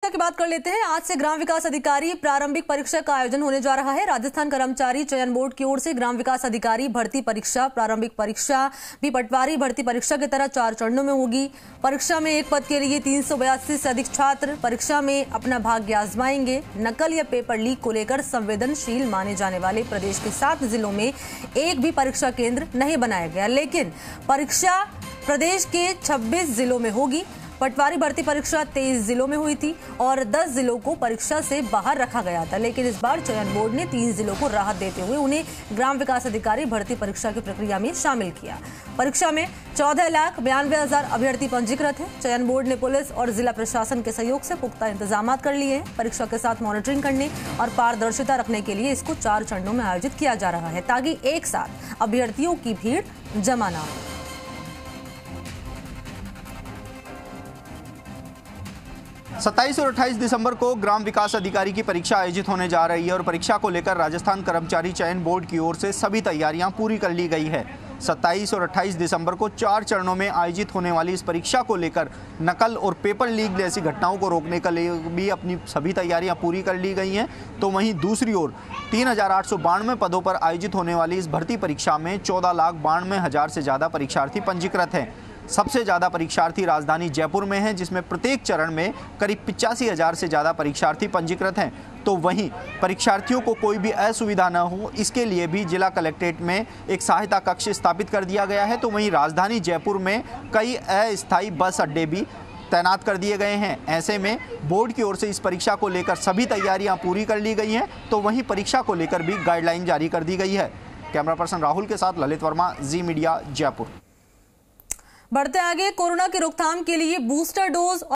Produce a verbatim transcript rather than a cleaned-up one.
की बात कर लेते हैं। आज से ग्राम विकास अधिकारी प्रारंभिक परीक्षा का आयोजन होने जा रहा है। राजस्थान कर्मचारी चयन बोर्ड की ओर से ग्राम विकास अधिकारी भर्ती परीक्षा, प्रारंभिक परीक्षा भी पटवारी भर्ती परीक्षा की तरह चार चरणों में होगी। परीक्षा में एक पद के लिए तीन सौ बयासी से अधिक छात्र परीक्षा में अपना भाग्य आजमाएंगे। नकल या पेपर लीक को लेकर संवेदनशील माने जाने वाले प्रदेश के सात जिलों में एक भी परीक्षा केंद्र नहीं बनाया गया, लेकिन परीक्षा प्रदेश के छब्बीस जिलों में होगी। पटवारी भर्ती परीक्षा तेईस जिलों में हुई थी और दस जिलों को परीक्षा से बाहर रखा गया था, लेकिन इस बार चयन बोर्ड ने तीन जिलों को राहत देते हुए उन्हें ग्राम विकास अधिकारी भर्ती परीक्षा की प्रक्रिया में शामिल किया। परीक्षा में चौदह लाख बयानवे हजार अभ्यर्थी पंजीकृत हैं। चयन बोर्ड ने पुलिस और जिला प्रशासन के सहयोग से पुख्ता इंतजाम कर लिए हैं। परीक्षा के साथ मॉनिटरिंग करने और पारदर्शिता रखने के लिए इसको चार चरणों में आयोजित किया जा रहा है, ताकि एक साथ अभ्यर्थियों की भीड़ जमा ना हो। सत्ताईस और अट्ठाईस दिसंबर को ग्राम विकास अधिकारी की परीक्षा आयोजित होने जा रही है और परीक्षा को लेकर राजस्थान कर्मचारी चयन बोर्ड की ओर से सभी तैयारियां पूरी कर ली गई है। सत्ताईस और अट्ठाईस दिसंबर को चार चरणों में आयोजित होने वाली इस परीक्षा को लेकर नकल और पेपर लीक जैसी घटनाओं को रोकने के लिए भी अपनी सभी तैयारियां पूरी कर ली गई हैं। तो वहीं दूसरी ओर तीन हजार आठ सौ बानवे पदों पर आयोजित होने वाली इस भर्ती परीक्षा में चौदह लाख बानवे हजार से ज़्यादा परीक्षार्थी पंजीकृत हैं। सबसे ज़्यादा परीक्षार्थी राजधानी जयपुर में हैं, जिसमें प्रत्येक चरण में करीब पिचासी हजार से ज़्यादा परीक्षार्थी पंजीकृत हैं। तो वहीं परीक्षार्थियों को कोई भी असुविधा न हो, इसके लिए भी जिला कलेक्ट्रेट में एक सहायता कक्ष स्थापित कर दिया गया है। तो वहीं राजधानी जयपुर में कई अस्थायी बस अड्डे भी तैनात कर दिए गए हैं। ऐसे में बोर्ड की ओर से इस परीक्षा को लेकर सभी तैयारियां पूरी कर ली गई हैं। तो वहीं परीक्षा को लेकर भी गाइडलाइन जारी कर दी गई है। कैमरा पर्सन राहुल के साथ ललित वर्मा, जी मीडिया, जयपुर। बढ़ते आगे, कोरोना की रोकथाम के लिए बूस्टर डोज